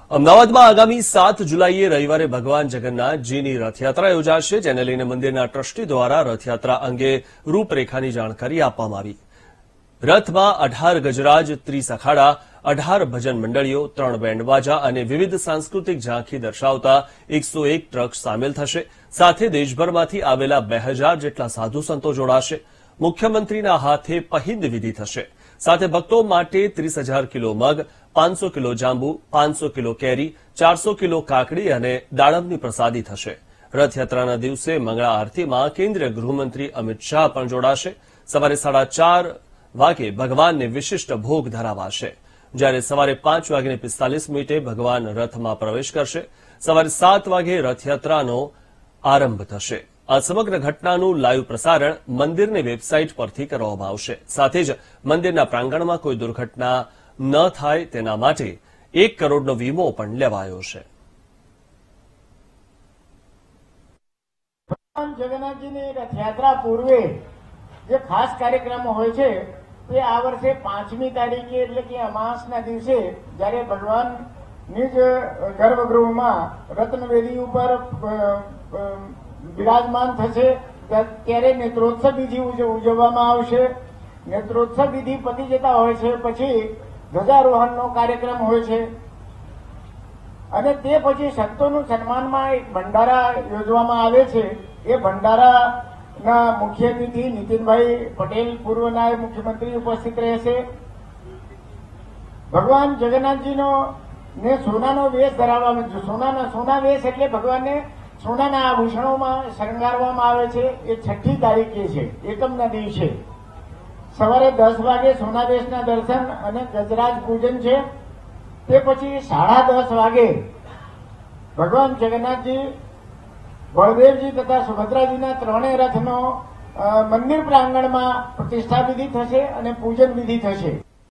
અમદાવાદમાં આગામી 7 જુલાઈએ રવિવારે ભગવાન જગન્નાથજીની રથયાત્રા યોજાશે, જેને લઈને મંદિરના ટ્રસ્ટી દ્વારા રથયાત્રા અંગે રૂપરેખાની જાણકારી આપવામાં આવી. રથમાં 18 ગજરાજ, 30 અખાડા, 18 ભજન મંડળીઓ, 3 બેન્ડવાજા અને વિવિધ સાંસ્કૃતિક ઝાંખી દર્શાવતા 101 ટ્રક સામેલ થશે. સાથે દેશભરમાંથી આવેલા 2000 જેટલા સાધુ સંતો જોડાશે. મુખ્યમંત્રીના હાથે પહિંદ વિધિ થશે. સાથે ભક્તો માટે 30,000 કિલો મગ, 500 કિલો જાંબુ, 500 કિલો કેરી, 400 કિલો કાકડી અને દાડમની પ્રસાદી થશે. રથયાત્રાના દિવસે મંગળા આરતીમાં કેન્દ્રીય ગૃહમંત્રી અમિત શાહ પણ જોડાશે. સવારે 4:30 વાગે ભગવાનને વિશિષ્ટ ભોગ ધરાવાશે, જ્યારે સવારે 5:45 ભગવાન રથમાં પ્રવેશ કરશે. સવારે 7 વાગે રથયાત્રાનો આરંભ થશે. આ સમગ્ર ઘટનાનું લાઈવ પ્રસારણ મંદિરની વેબસાઇટ પરથી કરવામાં આવશે. સાથે જ મંદિરના પ્રાંગણમાં કોઈ દુર્ઘટના ન થાય તેના માટે 1 કરોડનો વીમો પણ લેવાયો છે. ભગવાન જગન્નાથજીની રથયાત્રા પૂર્વે જે ખાસ કાર્યક્રમો હોય છે તે આ વર્ષે 5મી તારીખે એટલે કે અમાસના દિવસે જ્યારે ભગવાનની જ ગર્ભગૃહમાં રત્નવેદી ઉપર બિરાજમાન થશે ત્યારે નેત્રોત્સવ વિધિ ઉજવવામાં આવશે. નેત્રોત્સવ વિધિ પતી જતા હોય છે પછી ધ્વજારોહણનો કાર્યક્રમ હોય છે અને તે પછી સંતોનું સન્માનમાં એક ભંડારા યોજવામાં આવે છે. એ ભંડારાના મુખ્ય અતિથિ નીતિનભાઈ પટેલ, પૂર્વ નાયબ મુખ્યમંત્રી ઉપસ્થિત રહેશે. ભગવાન જગન્નાથજીનો ને સોનાનો વેશ ધરાવવામાં, સોના વેશ એટલે ભગવાનને સોનાના આભૂષણોમાં શણગારવામાં આવે છે. એ 6ઠી તારીખે છે, એકમના દિવસે સવારે 10 વાગે સોનાવેશના દર્શન અને ગજરાજ પૂજન છે. તે પછી 10:30 વાગે ભગવાન જગન્નાથજી, બળદેવજી તથા સુભદ્રાજીના ત્રણેય રથનો મંદિર પ્રાંગણમાં પ્રતિષ્ઠા વિધિ થશે અને પૂજન વિધિ થશે.